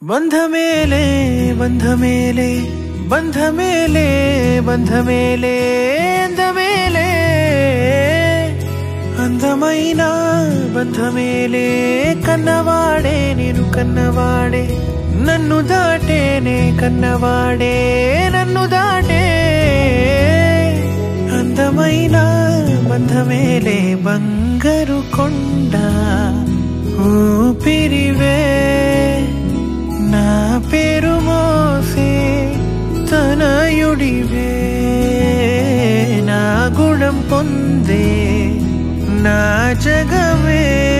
బంధమేలే బంధమేలే బంధమేలే బంధమేలే అందమేలే అందమైన బంధమేలే కన్నవాడే నేను కన్నవాడే నన్ను దాటేనే కన్నవాడే నన్ను దాటే అందమైన బంధమేలే బంగారు కొండ ఊపిరివే నా పేరు మోసే తనయుడివే నా గుణం పొందే నా జగమే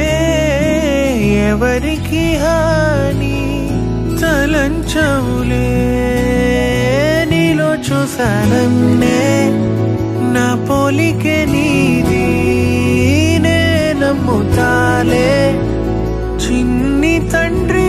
ఎవరికి హాని తలంచవులే నీలో చూసానన్నే నా పోలికే నీది నే నమ్ముతాలే చిన్ని తండ్రి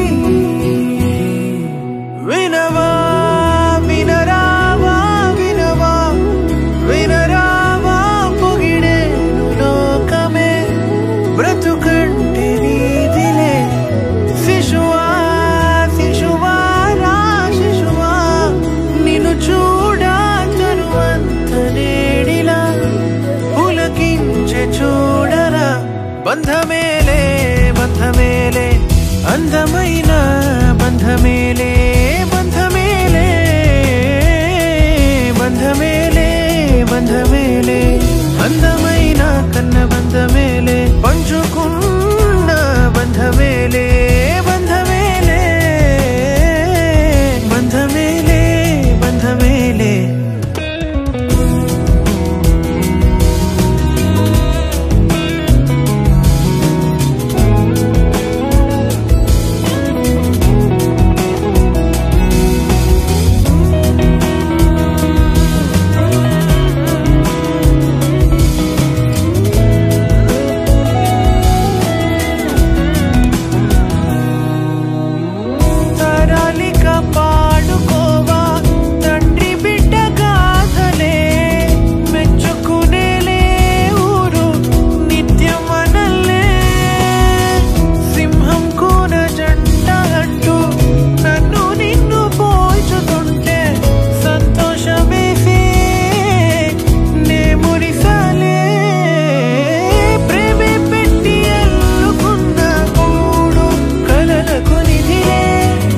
వినవా వినరావా వినవా వినరావా పొగిడేను లోకమే బ్రతుకంటే నీదిలే శిశువా శిశువా రా శిశువా నిన్ను చూడా తరువంత నేడిలా పులకించే చూడరా బంధమేలే బంధమేలే అందమైన బంధమేలే బంధమేలే బంధమేలే బంధమేలే అందమైన కన్న బంధమేలే పంచుకున్న బంధమేలే బంధమేలే బంధమేలే బంధమేలే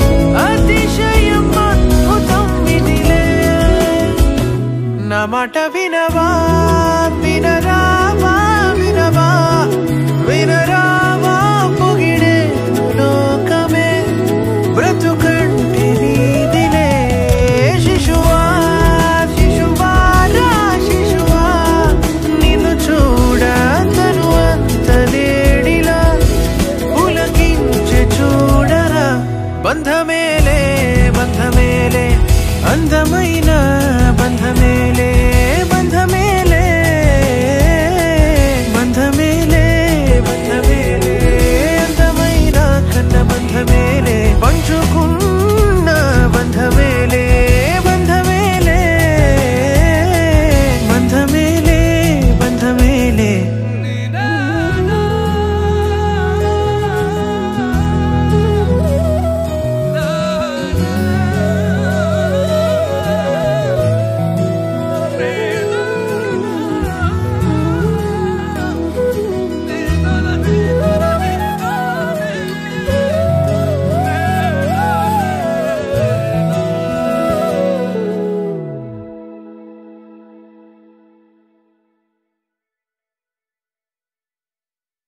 మాట